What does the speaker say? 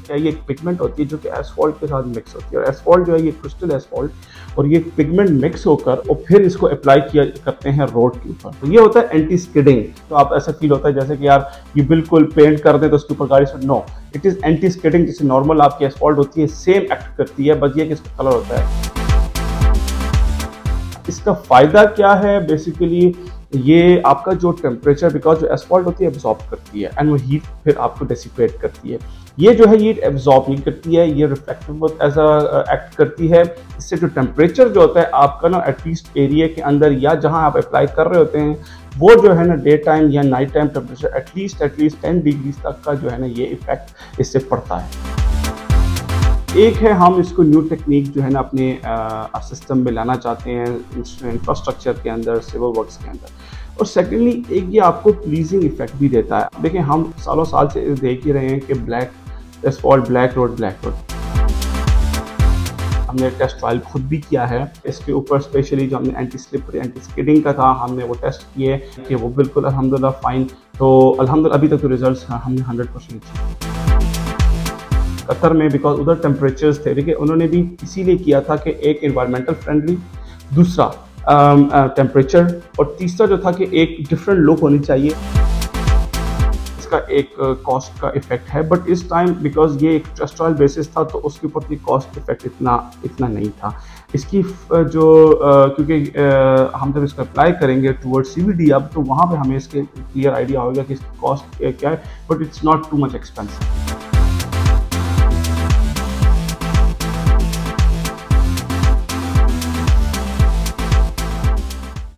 क्या है, ये एक पिगमेंट होती है जो कि एसफॉल्ट के साथ मिक्स होती है, और एसफॉल्ट जो है ये क्रिस्टल एसफॉल्ट, और ये पिगमेंट मिक्स होकर और फिर इसको अप्लाई किया करते हैं रोड के ऊपर। तो ये होता है एंटी स्किडिंग। तो आप ऐसा फील होता है जैसे कि यार ये बिल्कुल पेंट कर दें तो उसके ऊपर गाड़ी से, no, it is anti skidding. जैसे नॉर्मल आपकी एसफॉल्ट होती है सेम एक्ट करती है, बस ये कि इसका कलर होता है। इसका फ़ायदा क्या है, बेसिकली ये आपका जो टेम्परेचर, बिकॉज जो एसफॉल्ट होती है एब्जॉर्ब करती है एंड वो हीट फिर आपको डिसिपेट करती है। ये जो है ये एब्जॉर्ब नहीं करती है, ये रिफ्लेक्टिव एज अ एक्ट करती है। इससे जो टेम्परेचर जो होता है आपका ना एटलीस्ट एरिया के अंदर या जहां आप अप्लाई कर रहे होते हैं वो जो है ना डे टाइम या night time temperature at least 10 degree तक का जो है ना ये इफेक्ट इससे पड़ता है। एक है हम इसको न्यू टेक्निक जो है ना अपने सिस्टम में लाना चाहते हैं, इंफ्रास्ट्रक्चर के अंदर, सिविल वर्क्स के अंदर। और सेकेंडली एक ये आपको प्लीजिंग इफेक्ट भी देता है। देखिए हम सालों साल से देख ही रहे हैं कि ब्लैक एसफॉल्ट, ब्लैक रोड। हमने टेस्ट ट्रायल खुद भी किया है इसके ऊपर, स्पेशली जो हमने एंटी स्लिपरी एंटी स्किडिंग का था, हमने वो टेस्ट किए कि वो बिल्कुल अल्हम्दुलिल्लाह फाइन। तो अल्हम्दुलिल्लाह अभी तक तो रिजल्ट्स हमने 100% कतर में, बिकॉज उधर टेम्परेचर्स थे। देखिए उन्होंने भी इसीलिए किया था कि एक एनवायरमेंटल फ्रेंडली, दूसरा टेम्परेचर, और तीसरा जो था कि एक डिफरेंट लुक होनी चाहिए। इसका एक कॉस्ट का इफेक्ट है, बट इस टाइम बिकॉज ये एक टेस्ट्रायल बेसिस था तो उसके ऊपर कॉस्ट इफेक्ट इतना नहीं था इसकी जो क्योंकि हम जब इसको अप्लाई करेंगे टूवर्ड CVD अब, तो वहाँ पे हमें इसके क्लियर आइडिया होगा कि इसकी कॉस्ट क्या है, but it's not too much expensive.